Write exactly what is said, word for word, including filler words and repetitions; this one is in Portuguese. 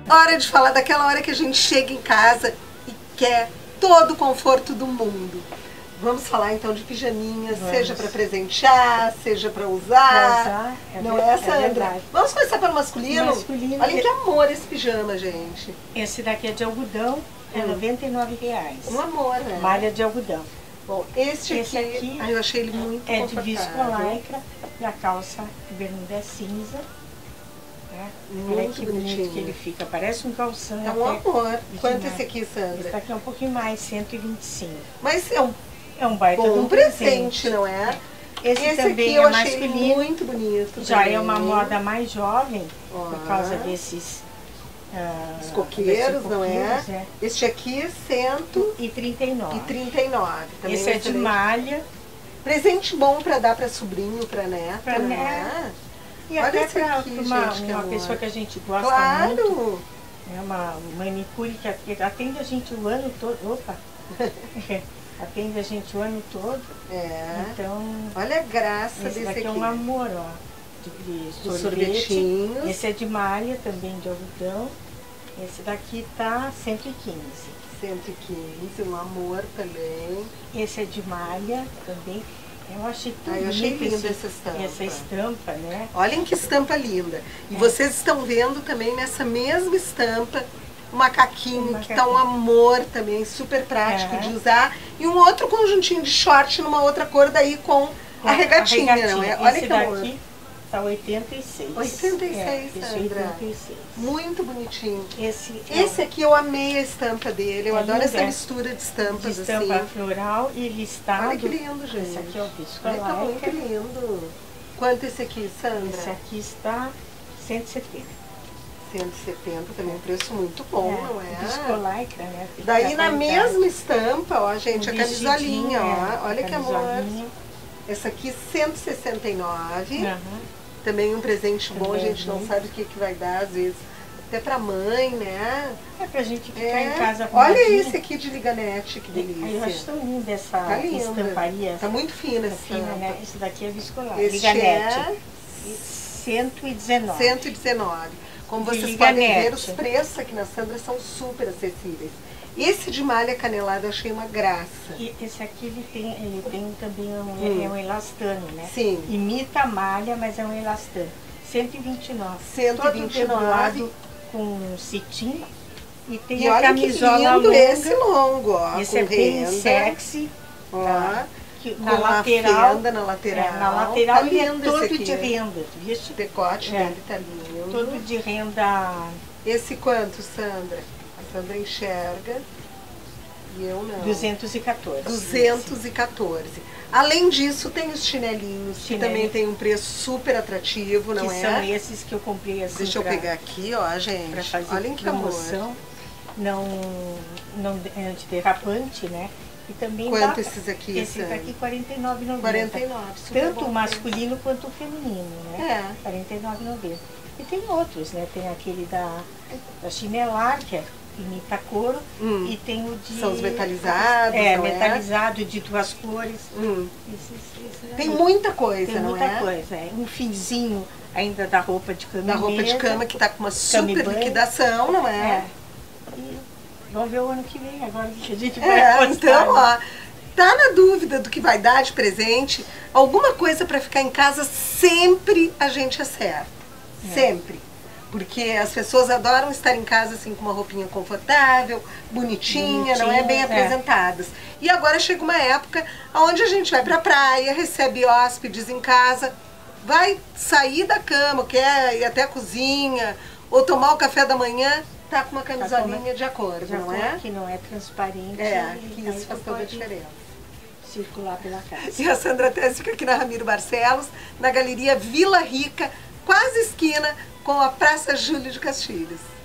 Hora de falar daquela hora que a gente chega em casa e quer todo o conforto do mundo. Vamos falar então de pijaminha, Vamos. seja para presentear, seja para usar. usar é Não é, Sandra? É Vamos começar pelo masculino? masculino? Olha que amor esse pijama, gente. Esse daqui é de algodão, é hum. noventa e nove reais. Um amor, né? Malha de algodão. Bom, este esse aqui, aqui ai, eu achei ele muito é confortável. de viscolaicra e a calça bermuda é cinza. Né? Muito Olha que bonitinho bonito que ele fica, parece um calção. É um amor. Quanto demais. esse aqui, Sandra? Esse daqui é um pouquinho mais, cento e vinte e cinco. Mas é um, é um baita bom de um presente, presente, não é? Esse, esse também aqui é eu achei masculino, muito bonito. Já também. é uma moda mais jovem, Ó. por causa desses... Uh, Os coqueiros, não é? é? Este aqui, cento e trinta e nove. E trinta e nove. Também Esse é de malha. Presente bom para dar para sobrinho, para neta, pra né? É? E Olha até para uma, gente, uma pessoa que a gente gosta claro. muito. É uma manicure que atende a gente o ano todo. Opa! Atende a gente o ano todo. É. Então, olha a graça esse desse daqui aqui. é um amor, ó. De, de sorvete. Sorvetinhos. Esse é de malha, também de algodão. Esse daqui tá cento e quinze. cento e quinze, um amor também. Esse é de malha também. Eu achei tudo ah, eu achei linda esse, essa estampa. Essa estampa, né? Olhem que estampa linda. E é. vocês estão vendo também nessa mesma estampa o macaquinho, um macaquinho, que tá um amor também, super prático é. de usar. E um outro conjuntinho de short numa outra cor daí com, com a, regatinha, a regatinha, não é? Olha esse que daqui amor. Tá oitenta e seis. oitenta e seis, é, Sandra. oitenta e seis. Muito bonitinho. Esse, esse é, aqui eu amei a estampa dele. Eu é adoro lindo, essa é. mistura de estampas de estampa assim. floral e listado. Olha que lindo, gente. Esse aqui é o Olha, tá muito lindo. Quanto esse aqui, Sandra? Esse aqui está cento e setenta. cento e setenta, também um preço muito bom, é, não é? Viscolaicra, né? Fica Daí na qualidade. mesma estampa, ó, gente, um a camisolinha, é, ó. Olha que amor. Camisolinha. Essa aqui, cento e sessenta e nove. Uhum. Também um presente bom, também a gente não sabe o que, que vai dar, às vezes. Até pra mãe, né? É pra gente ficar é. em casa com Olha esse aqui de liganete, que delícia. Eu acho tão linda essa tá estamparia. Tá muito fina tá essa fina, né? Esse daqui é viscolar. Esse liganete. é cento e dezenove. cento e dezenove. Como de vocês liganete. podem ver, os preços aqui na Sandra são super acessíveis. Esse de malha canelada eu achei uma graça. E esse aqui ele tem, ele tem também um, hum. é um elastano, né? Sim. Imita a malha, mas é um elastano. cento e vinte e nove. cento e vinte e nove. Todo com cetim. E tem e a olha camisola que lindo longa. esse longo, ó. Esse com é bem renda. sexy. Ó. Tá? Que, com na lateral, fenda na lateral. É, na lateral tá ele é lindo todo esse aqui, de renda. O decote é. dele tá lindo. Todo de renda. Esse quanto, Sandra? A Sandra enxerga. E eu não. duzentos e quatorze. duzentos e quatorze. Além disso, tem os chinelinhos, que também tem um preço super atrativo, não que é? São esses que eu comprei assim. Deixa eu pra, pegar aqui, ó, gente. Pra fazer olhem que promoção. amor. Não, não é antiderrapante, né? E também quanto dá, esses aqui? Esse daqui quarenta e nove reais e noventa centavos. quarenta e nove, super Tanto bom o masculino preço. Quanto o feminino, né? É. quarenta e nove reais e noventa centavos. E tem outros, né? Tem aquele da, da Chinelar, que é imita couro, hum. e tem o de... São os metalizados, É, não metalizado, é? de duas cores. Hum. Esse, esse tem muita coisa, tem não muita é? coisa, é. Um finzinho ainda da roupa de cama. Da roupa de cama, que tá com uma super liquidação, não é? É. E vamos ver o ano que vem, agora que a gente vai é, postar. Então, ó, tá na dúvida do que vai dar de presente, alguma coisa para ficar em casa, sempre a gente acerta. É. Sempre. Porque as pessoas adoram estar em casa assim com uma roupinha confortável, bonitinha, bonitinha não é? Bem é. apresentadas. E agora chega uma época onde a gente vai pra praia, recebe hóspedes em casa, vai sair da cama, quer ir até a cozinha, ou tomar o café da manhã, tá com uma camisolinha de acordo, de não é? Que não é transparente. É, que isso faz toda a diferença. Circular pela casa. E a Sandra Tess fica aqui na Ramiro Barcelos, na Galeria Vila Rica, quase esquina com a Praça Júlio de Castilhos.